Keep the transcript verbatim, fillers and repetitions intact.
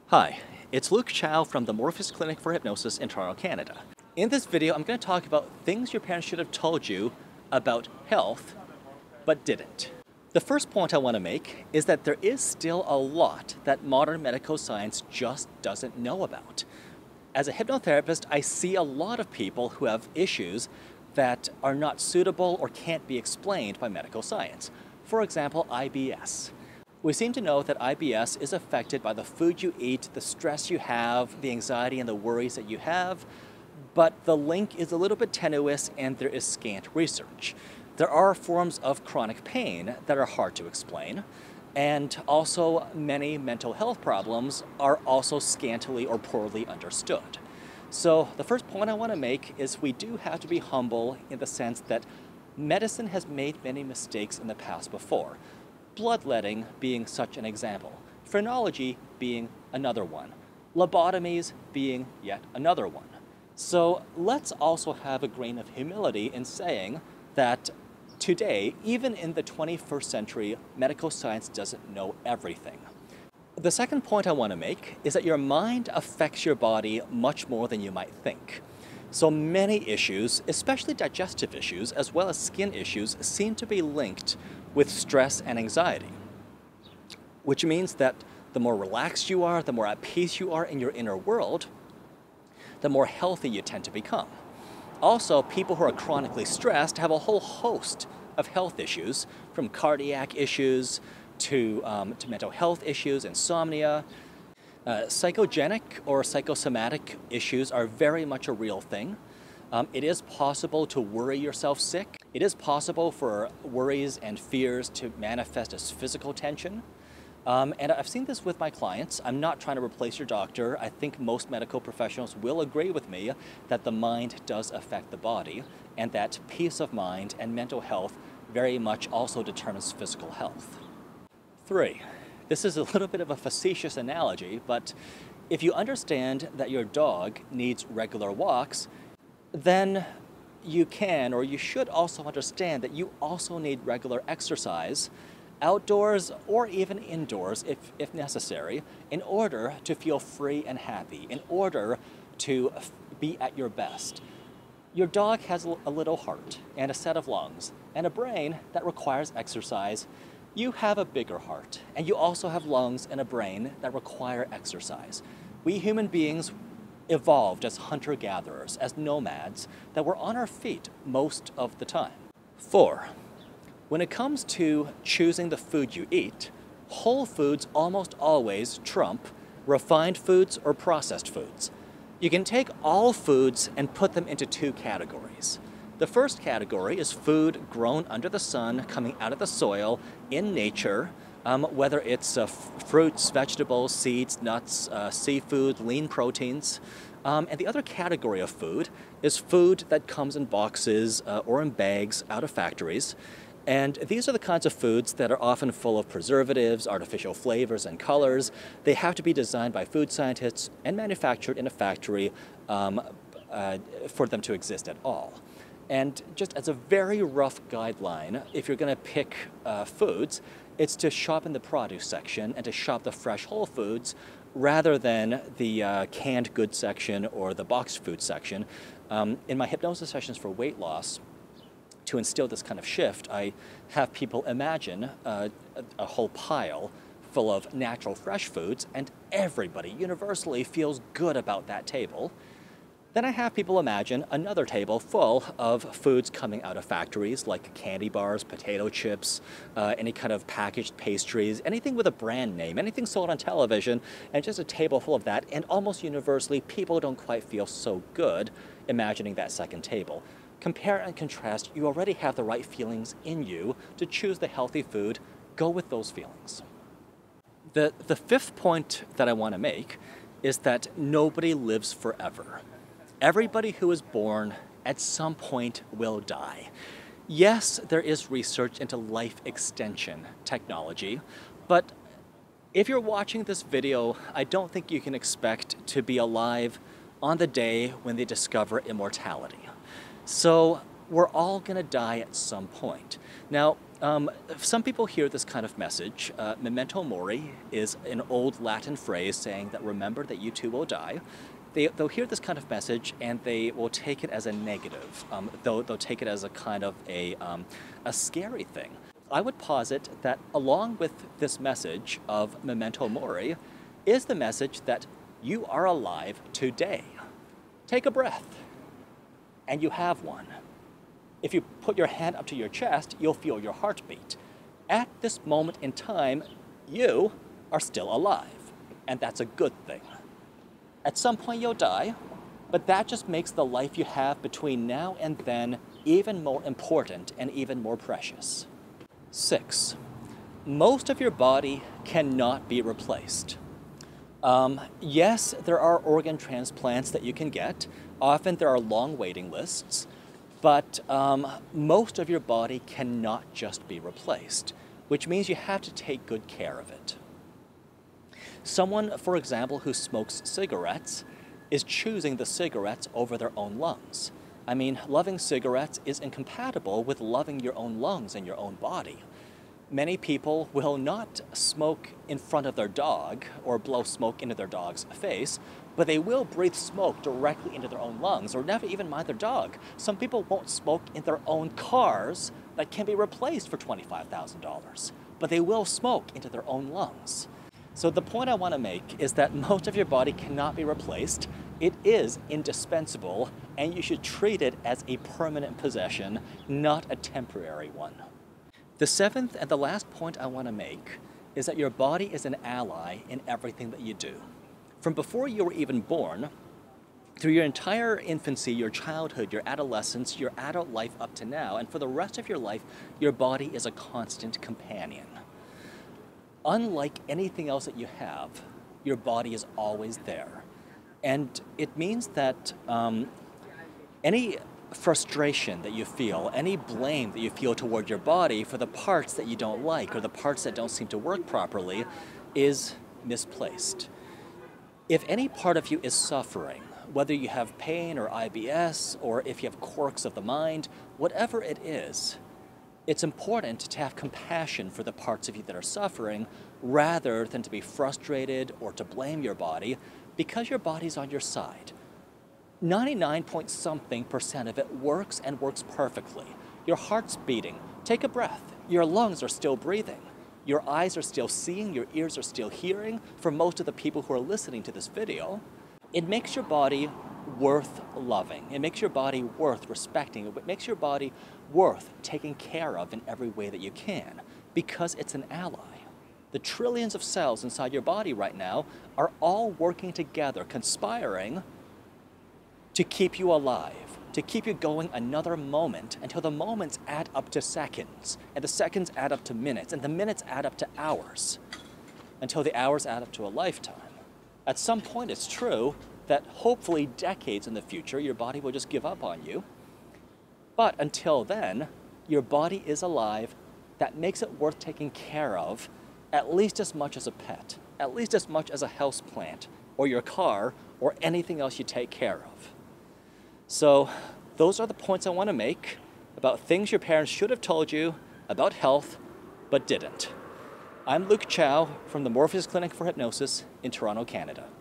Hi, it's Luke Chao from the Morpheus Clinic for Hypnosis in Toronto, Canada. In this video, I'm going to talk about things your parents should have told you about health, but didn't. The first point I want to make is that there is still a lot that modern medical science just doesn't know about. As a hypnotherapist, I see a lot of people who have issues that are not suitable or can't be explained by medical science. For example, I B S. We seem to know that I B S is affected by the food you eat, the stress you have, the anxiety and the worries that you have, but the link is a little bit tenuous and there is scant research. There are forms of chronic pain that are hard to explain, and also many mental health problems are also scantily or poorly understood. So the first point I want to make is we do have to be humble in the sense that medicine has made many mistakes in the past before. Bloodletting being such an example, phrenology being another one, lobotomies being yet another one. So let's also have a grain of humility in saying that today, even in the twenty-first century, medical science doesn't know everything. The second point I want to make is that your mind affects your body much more than you might think. So many issues, especially digestive issues, as well as skin issues, seem to be linked with stress and anxiety, which means that the more relaxed you are, the more at peace you are in your inner world, the more healthy you tend to become. Also, people who are chronically stressed have a whole host of health issues, from cardiac issues to, um, to mental health issues, insomnia. Uh, psychogenic or psychosomatic issues are very much a real thing. Um, it is possible to worry yourself sick. It is possible for worries and fears to manifest as physical tension. Um, and I've seen this with my clients. I'm not trying to replace your doctor. I think most medical professionals will agree with me that the mind does affect the body, and that peace of mind and mental health very much also determines physical health. Three, this is a little bit of a facetious analogy, but if you understand that your dog needs regular walks, then you can, or you should also understand that you also need regular exercise, outdoors or even indoors if, if necessary, in order to feel free and happy, in order to be at your best. Your dog has a little heart and a set of lungs and a brain that requires exercise. You have a bigger heart, and you also have lungs and a brain that require exercise. We human beings evolved as hunter-gatherers, as nomads, that were on our feet most of the time. Four, when it comes to choosing the food you eat, whole foods almost always trump refined foods or processed foods. You can take all foods and put them into two categories. The first category is food grown under the sun, coming out of the soil in nature, um, whether it's uh, fruits, vegetables, seeds, nuts, uh, seafood, lean proteins. Um, and the other category of food is food that comes in boxes uh, or in bags out of factories. And these are the kinds of foods that are often full of preservatives, artificial flavors, and colors. They have to be designed by food scientists and manufactured in a factory um, uh, for them to exist at all. And just as a very rough guideline, if you're going to pick uh, foods, it's to shop in the produce section and to shop the fresh whole foods rather than the uh, canned goods section or the boxed food section. Um, in my hypnosis sessions for weight loss, to instill this kind of shift, I have people imagine uh, a, a whole pile full of natural fresh foods, and everybody universally feels good about that table. Then I have people imagine another table full of foods coming out of factories, like candy bars, potato chips, uh, any kind of packaged pastries, anything with a brand name, anything sold on television, and just a table full of that, and almost universally, people don't quite feel so good imagining that second table. Compare and contrast, you already have the right feelings in you to choose the healthy food. Go with those feelings. The, the fifth point that I want to make is that nobody lives forever. Everybody who is born at some point will die. Yes, there is research into life extension technology, but if you're watching this video, I don't think you can expect to be alive on the day when they discover immortality. So we're all going to die at some point. Now, um, some people hear this kind of message. Uh, memento mori is an old Latin phrase saying that remember that you too will die. They, they'll hear this kind of message and they will take it as a negative. Um, they'll, they'll take it as a kind of a, um, a scary thing. I would posit that along with this message of memento mori is the message that you are alive today. Take a breath, and you have one. If you put your hand up to your chest, you'll feel your heartbeat. At this moment in time, you are still alive, and that's a good thing. At some point you'll die, but that just makes the life you have between now and then even more important and even more precious. Six, most of your body cannot be replaced. Um, yes, there are organ transplants that you can get. Often there are long waiting lists, but um, most of your body cannot just be replaced, which means you have to take good care of it. Someone, for example, who smokes cigarettes is choosing the cigarettes over their own lungs. I mean, loving cigarettes is incompatible with loving your own lungs and your own body. Many people will not smoke in front of their dog or blow smoke into their dog's face, but they will breathe smoke directly into their own lungs or never even mind their dog. Some people won't smoke in their own cars that can be replaced for twenty-five thousand dollars, but they will smoke into their own lungs. So the point I want to make is that most of your body cannot be replaced. It is indispensable, and you should treat it as a permanent possession, not a temporary one. The seventh and the last point I want to make is that your body is an ally in everything that you do. From before you were even born, through your entire infancy, your childhood, your adolescence, your adult life up to now, and for the rest of your life, your body is a constant companion. Unlike anything else that you have, your body is always there. And it means that um, any frustration that you feel, any blame that you feel toward your body for the parts that you don't like or the parts that don't seem to work properly is misplaced. If any part of you is suffering, whether you have pain or I B S or if you have quirks of the mind, whatever it is, it's important to have compassion for the parts of you that are suffering rather than to be frustrated or to blame your body because your body's on your side. ninety-nine point something percent of it works and works perfectly. Your heart's beating. Take a breath. Your lungs are still breathing. Your eyes are still seeing. Your ears are still hearing. For most of the people who are listening to this video, it makes your body worth loving. It makes your body worth respecting. It makes your body worth taking care of in every way that you can because it's an ally. The trillions of cells inside your body right now are all working together, conspiring to keep you alive, to keep you going another moment until the moments add up to seconds, and the seconds add up to minutes, and the minutes add up to hours, until the hours add up to a lifetime. At some point, it's true that hopefully decades in the future, your body will just give up on you. But until then, your body is alive. That makes it worth taking care of at least as much as a pet, at least as much as a houseplant, or your car, or anything else you take care of. So those are the points I want to make about things your parents should have told you about health, but didn't. I'm Chao from the Morpheus Clinic for Hypnosis in Toronto, Canada.